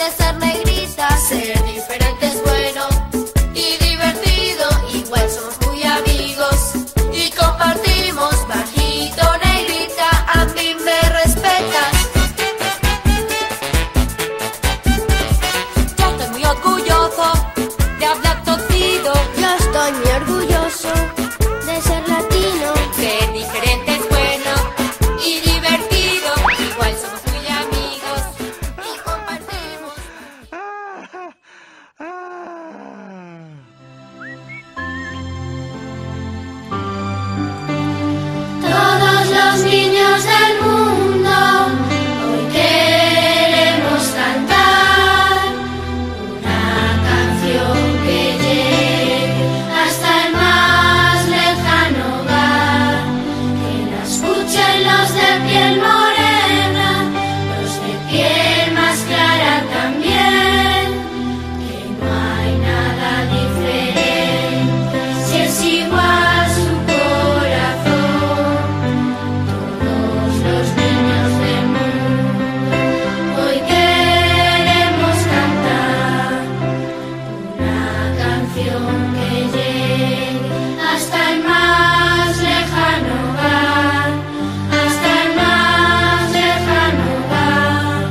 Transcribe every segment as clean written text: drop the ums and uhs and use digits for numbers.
de ser negrita. Ser diferente es bueno y divertido, igual somos muy amigos y compartimos. Bajito, negrita, a mí me respetas. Yo estoy muy orgulloso de hablar torcido. Yo estoy muy orgulloso de ser latino. Ser diferente es bueno y divertido, igual somos muy amigos y compartimos. Todos los niños del mundo hoy queremos cantar una canción que llegue hasta el más lejano hogar, que la escuchen los de piel morena, los de piel más clara también, que no hay nada diferente si es igual su corazón. Todos los niños del mundo hoy queremos cantar una canción que llegue hasta el más lejano hogar, hasta el más lejano hogar.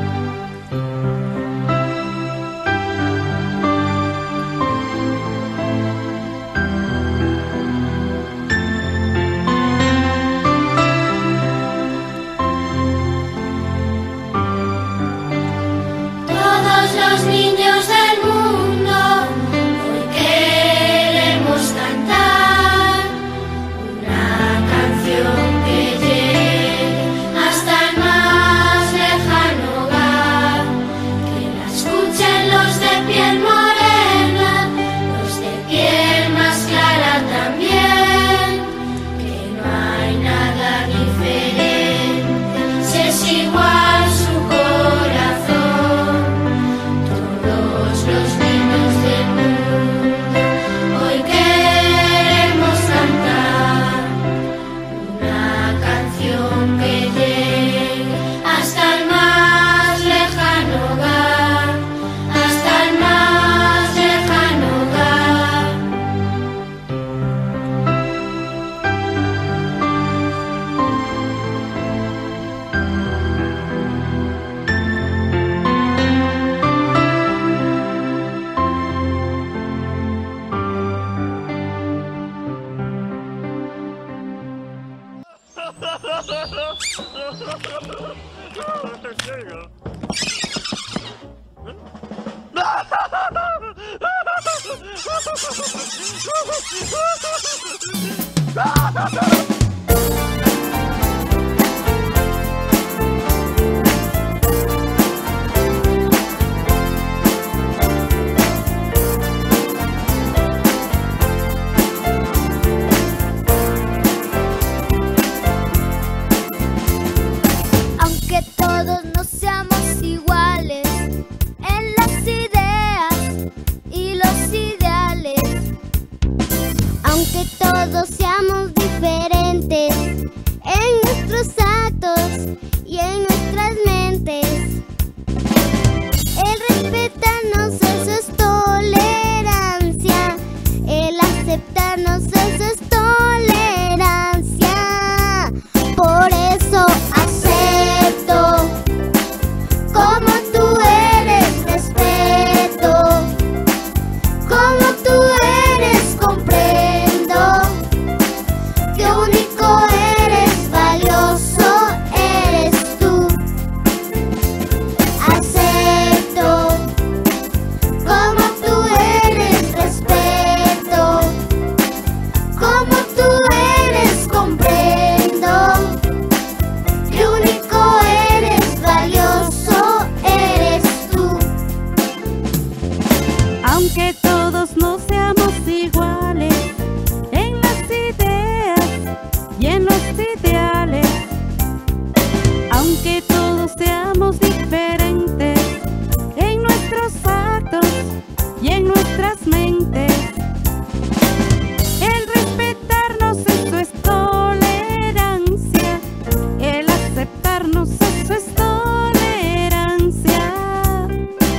Todos los niños del mundo hoy queremos cantar una canción que llegue hasta el más lejano hogar, que la escuchen los de piel morena, los de piel más clara también, que no hay nada diferente si es igual su corazón. Todos los niños del mundo hoy queremos cantar una canción que llegue hasta el más lejano hogar, hasta el más lejano hogar. Aunque todos no seamos iguales en las ideas y los ideales, aunque todos seamos diferentes en nuestros actos y en nuestras mentes, el respetarnos eso es tolerancia, el aceptarnos eso es tolerancia. Por eso acepto como tú eres, respeto como tú eres, comprendo que único eres, valioso eres tú. Acepto como tú eres, respeto como tú eres, comprendo que único eres, valioso eres tú. Aunque todos no seamos iguales en las ideas y en los ideales, aunque todos seamos diferentes en nuestros actos y en nuestras mentes, el respetarnos eso es tolerancia, el aceptarnos eso es tolerancia.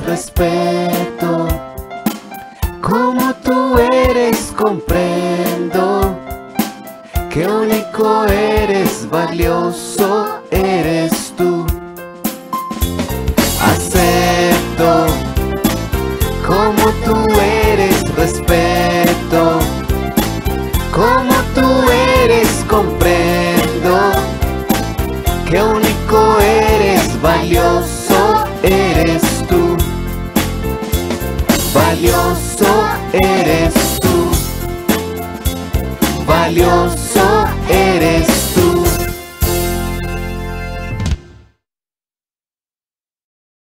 respeto. Como tú eres, comprendo que único eres, valioso eres tú. Acepto como tú eres, respeto. Como tú eres, comprendo que único eres, valioso eres tú. Valioso eres tú. Valioso